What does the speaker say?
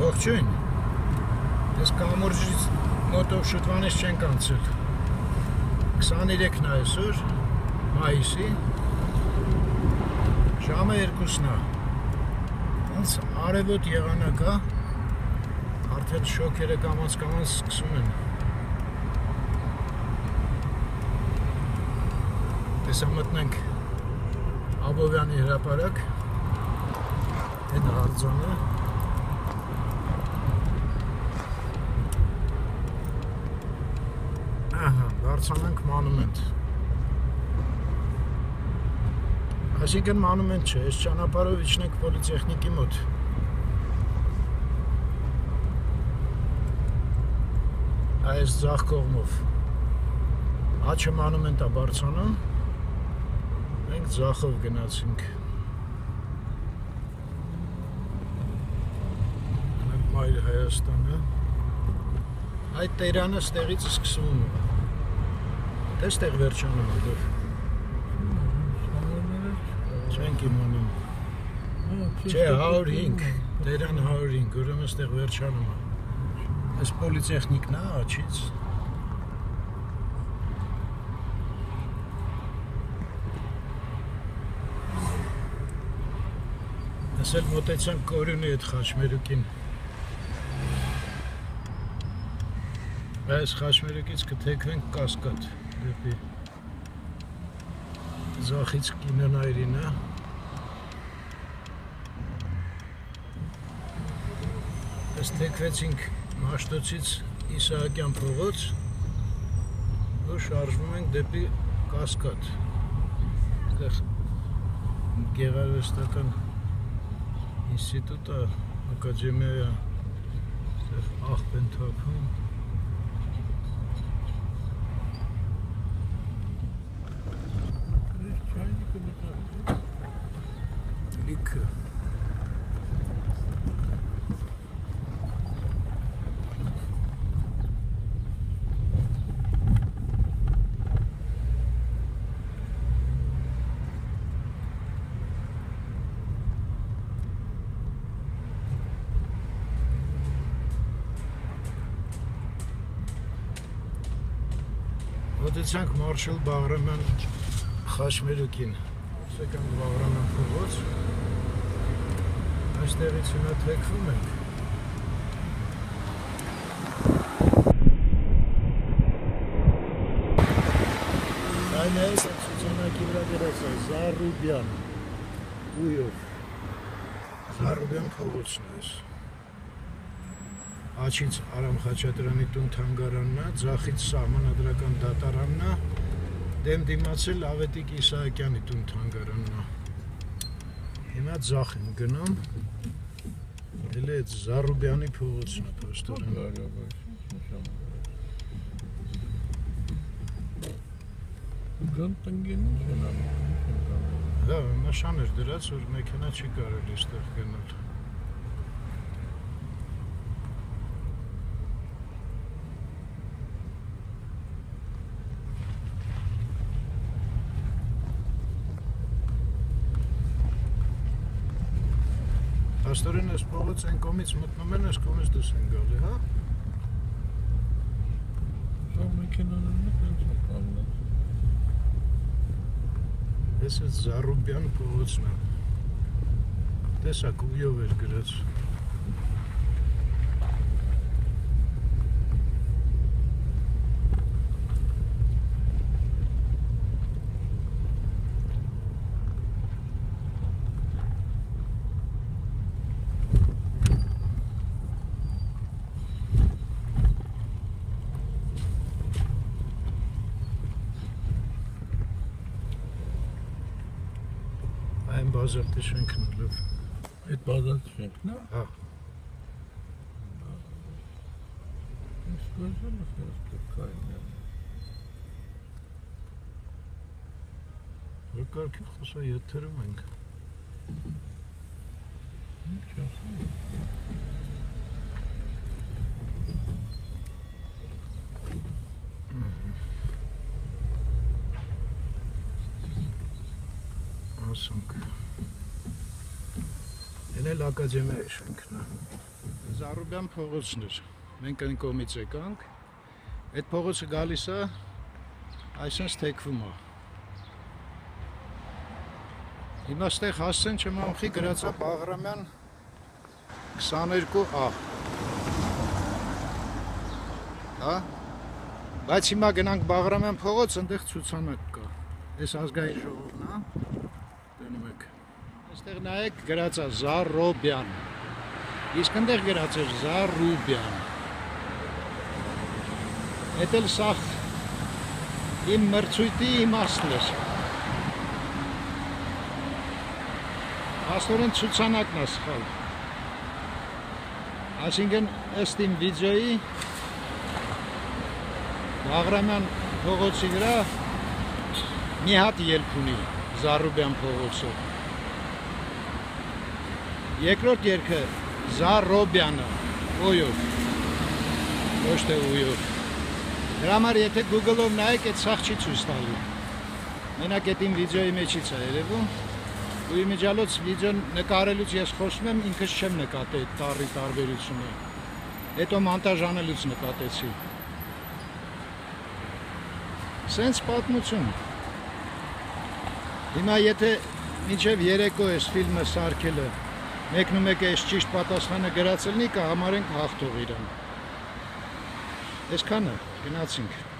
Ողջույն։ Ես կամուրջից մոտով շուտվանից չենք անցել։ 23-ն է այսօր, մայիսի, ժամը 2-ն է։ Ոնց արևոտ եղանակ է, արդեն շոկերը կամաց-կամաց սկսում են։ Տեսա մտնենք Աբովյանի հրապարակ, այդ հարձանը։ Ահա, դարձանանք մանումենտ։ Այսինքն մանումենտ չէ, այս ճանապարհով իջնենք պոլիտեխնիկի մոտ։ Այս ձախ կողմով։ Աչը մանումենտ է բարձրանում։ Մենք ձախով գնացինք։ Մայր Հայաստանը։ Այդ Տերանը ստեղից սկսվում է։ Դες տեղ վերջանում է դով։ Չենք իմանում։ Չէ, 105, Տերան 105, ուրեմն ստեղ վերջանում է։ Այս պոլիտեխնիկն է աչից։ Ես էլ մոտեցանք Կորյունի այդ խաչմերուկին։ Այս խաչմերուկից կթեքվենք Կասկադ դեպի Զախից կինոնայրին է։ Այս թեքվեցինք Մաշտոցից Իսահակյան փողոց ու շարժվում ենք դեպի Կասկադ։ Այդտեղ գեղարվեստական ինստիտուտ է, ակադեմիա, այդտեղ աղբ են թափում։ Լիքը։ Մոտեցանք Մարշալ Բաղրամյան խաչմերուկին, սեկանդ Բաղրամյան փողոց, այստեղից հիմա թեքվում ենք։ Այն է ցուցանակի վրա գրած է Զարուբյան, ույով, Զարուբյան փողոցն է։ Աչից Արամ Խաչատրյանի տուն թանգարանն է, ձախից սահմանադրական դատարանն է, դեմ դիմացել Ավետիք Իսահակյանի տուն թանգարանն է։ Հիմա ձախ եմ գնում, էլ այդ Զարուբյանի փողոցն է պրոստորեն։ Հա, նշան էր դրած, որ մեքենա չի կարելի այստեղ գնալ։ Աստորեն այս փողոց այն կողմից մտնում են, այս կողմից դուրս են գալի, հա? Շա մեքենաներն են կանգնած։ Այս է Զարուբյան փողոցն է։ Տեսակ ույով էր գրած։ Այն բազալտի շենքն է լավ։ Այդ բազալտի շենքն է։ Հա։ Այս բազալը կային։ Ռկարքի խոսա եթերում ենք։ Ինչ ասում։ Ասենք։ Էլ ակադեմիայի շենքն է։ Զարուբյան փողոցն էր։ Մենք այն կողմից եկանք։ Այդ փողոցը գալիս է այսպես թեքվում է։ Հիմա ստեղ հասցեն չմամխի գրածա Բաղրամյան 22A։ Հա։ Բայց հիմա գնանք Բաղրամյան փողոց, այնտեղ ցուցանակ կա։ Այս ազգային ժողովն է։ Դնում եք։ Այստեղ նայեք գրած է Զարոբյան։ Իսկ այնտեղ գրած է Զարուբյան։ Էդ էլ սա իմ մրցույթի իմաստն էր։ Աստորեն ցուցանակն է սխալ։ Այսինքն ըստ իմ վիդեոյի Բաղրամյան փողոցի վրա մի հատ ելք ունի Զարուբյան փողոցը։ Երկրորդ երգը Զարոբյանը, օյով, ոչ թե ույով։ Դրա համար եթե Google-ով նայեք, այդ սաղ չի ցույց տալու։ Մենակ այդ իմ վիդեոյի մեջից է երևում։ Ու իմիջիալոց վիդեոն նկարելուց ես խոսում եմ, ինքս չեմ նկատել այդ տառի տարբերությունը։ Հետո մոնտաժ անելուց նկատեցի։ Սենց պատմություն։ Հիմա եթե մինչև երեկո այս ֆիլմը սարքելը մեկնումեկը այս ճիշտ պատասխանը գրածելնի կհամարենք հաղթող իրան։ Այսքանը, գնացինք։